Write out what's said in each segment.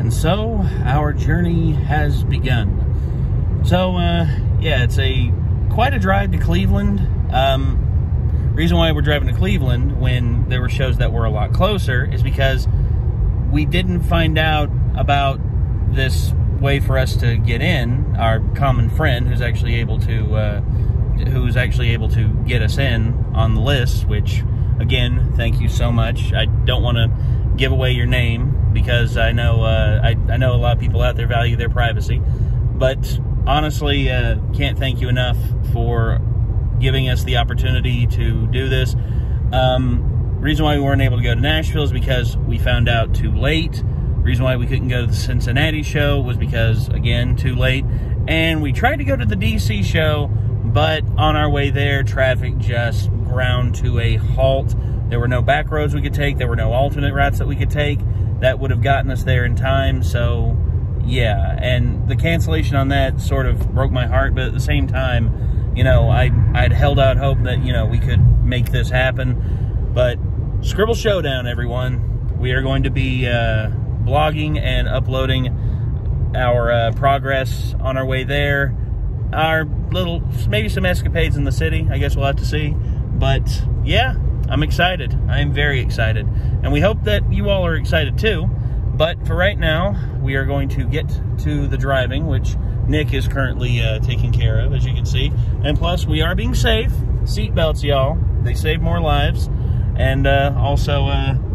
And so our journey has begun. So yeah, it's quite a drive to Cleveland. Reason why we're driving to Cleveland when there were shows that were a lot closer is because we didn't find out about this way for us to get in. Our common friend who's actually able to get us in on the list, which again, thank you so much. I don't want to give away your name because I know I know a lot of people out there value their privacy, but honestly, can't thank you enough for giving us the opportunity to do this. Reason why we weren't able to go to Nashville is because we found out too late. Reason why we couldn't go to the Cincinnati show was because, again, too late. And we tried to go to the DC show, but on our way there, traffic just ground to a halt. There were no back roads we could take. There were no alternate routes that we could take that would have gotten us there in time. So, yeah. And the cancellation on that sort of broke my heart. But at the same time, you know, I'd held out hope that, you know, we could make this happen. But Scribble Showdown, everyone. We are going to be blogging and uploading our progress on our way there. Our little, maybe some escapades in the city. I guess we'll have to see. But, yeah, I'm excited. I am very excited. And we hope that you all are excited too. But for right now, we are going to get to the driving, which Nick is currently taking care of, as you can see. And plus, we are being safe. Seatbelts, y'all. They save more lives. And also,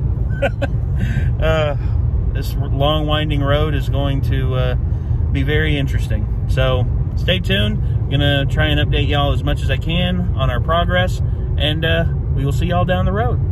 this long, winding road is going to be very interesting. So, stay tuned. I'm going to try and update y'all as much as I can on our progress. And we will see y'all down the road.